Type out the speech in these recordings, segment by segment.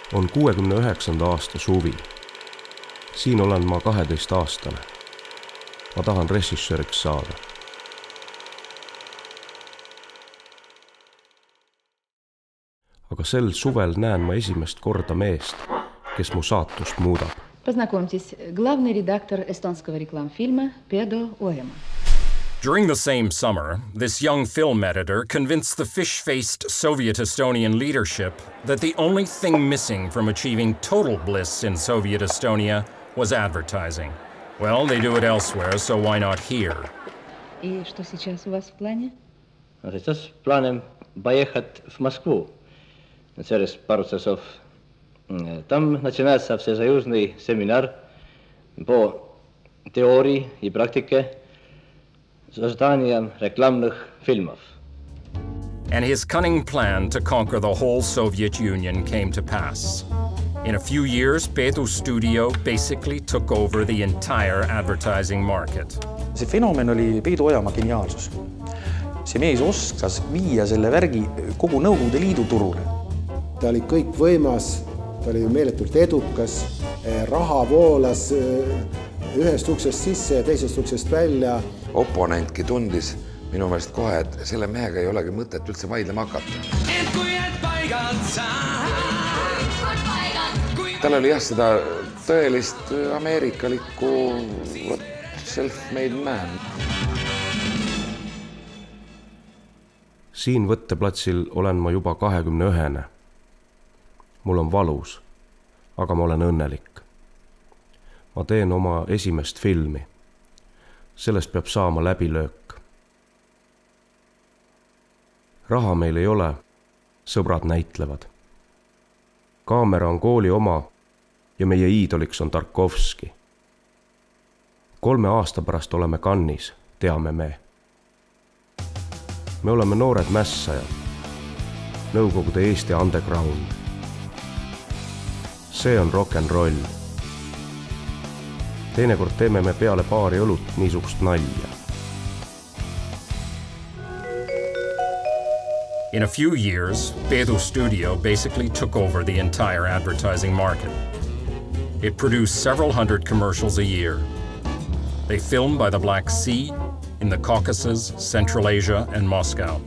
On 69. aasta suvi. Siin olen ma 12-aastane. Ma tahan režissööriks saada. Aga sel suvel näen ma esimest korda meest, kes mu saatust muudab. Познакомьтесь, главный редактор эстонского рекламфильма Педо Уэма. During the same summer, this young film editor convinced the fish-faced Soviet Estonian leadership that the only thing missing from achieving total bliss in Soviet Estonia was advertising. Well, they do it elsewhere, so why not here? И что сейчас у вас в плане? Сейчас планом поехать в Москву через пару часов. Там начинается всесоюзный семинар по теории и практике созданием рекламных фильмов. And his cunning plan to conquer the whole Soviet Union came to pass. In a few years, Peetu Studio basically took over the entire advertising market. See fenomen oli Peetu Ojamaa geniaalsus. See mees oskas viia selle värgi kogu Nõukogude Liidu turule. Ta oli kõik võimas, ta oli meeletult edukas, raha voolas ühest uksest sisse ja teisest uksest välja. Oponentki tundis minu meelest kohe, et selle mehega ei olegi mõtet üldse vaidlema hakata. Tal oli jah seda tõelist ameerikalikku self-made man. Siin võtteplatsil olen ma juba 21. Mul on valus, aga ma olen õnnelik. Ma teen oma esimest filmi. Sellest peab saama läbilöök. Raha meil ei ole, sõbrad näitlevad. Kaamera on kooli oma ja meie iidoliks on Tarkovski. 3 aasta pärast oleme Cannes'is, teame me. Me oleme noored mässajad, Nõukogude Eesti underground. See on rock'n'roll. Teinekord teeme me peale paari õlut niisugust nalja. In a few years, Peetu Studio basically took over the entire advertising market. It produced several hundred commercials a year. They filmed by the Black Sea, in the Caucasus, Central Asia, and Moscow.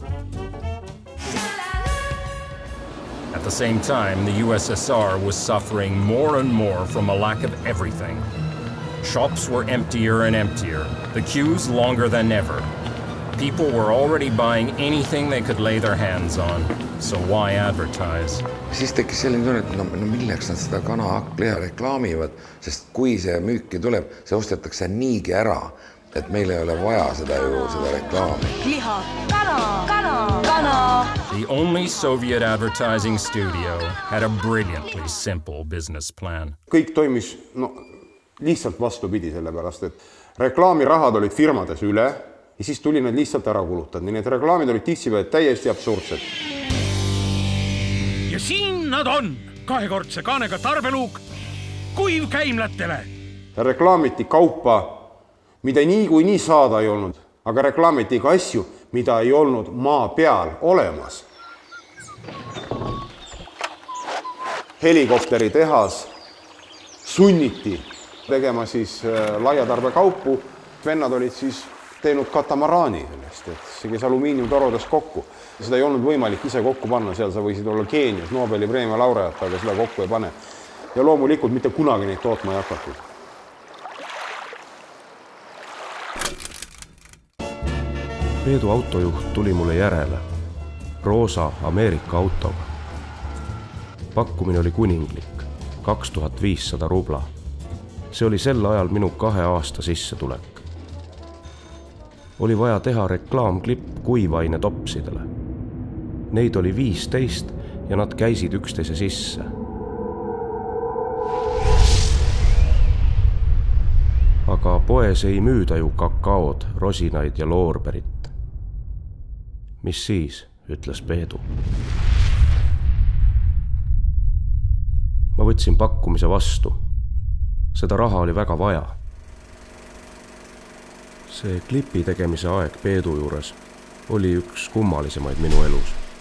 At the same time, the USSR was suffering more and more from a lack of everything. Shops were emptier and emptier, the queues longer than ever. People were already buying anything they could lay their hands on, so why advertise? Siis tekkis selline tunne, et no milleks nad seda kanahakleha reklaamivad, sest kui see müüki tuleb, see ostetakse niigi ära, et meil ei ole vaja seda reklaami. Liha, kana. The only Soviet advertising studio had a brilliantly simple business plan. Kõik toimis lihtsalt vastupidi sellepärast, et reklaamirahad olid firmades üle ja siis tuli need lihtsalt ära kulutada. Nii need reklaamid olid tihtipeale täiesti absurdsed. Ja siin nad on, 2-kordse kaanega tarbeluuk, kuiv käimlatele. Reklaamiti kaupa, mida nii saada ei olnud, aga reklaamiti ka asju, mida ei olnud maa peal olemas. Helikopteritehas sunniti tegema siis laiatarbekaupu. Vennad olid siis teinud katamaraani sellest, et see kes alumiiniumtorodest kokku. Seda ei olnud võimalik ise kokku panna, seal sa võisid olla geenius, Nobeli preemia laureaat, aga seda kokku ei pane. Ja loomulikult mitte kunagi neid tootma ei hakatud. Peetu autojuht tuli mulle järele, roosa Ameerika autoga. Pakkumine oli kuninglik, 2500 rubla. See oli sel ajal minu 2 aasta sissetulek. Oli vaja teha reklaamklipp kuivaine topsidele. Neid oli 15 ja nad käisid üksteise sisse. Aga poes ei müüda ju kakaod, rosinaid ja loorberit. Mis siis, ütles Peetu. Ma võtsin pakkumise vastu. Seda raha oli väga vaja. See klipi tegemise aeg Peetu juures oli üks kummalisemaid minu elus.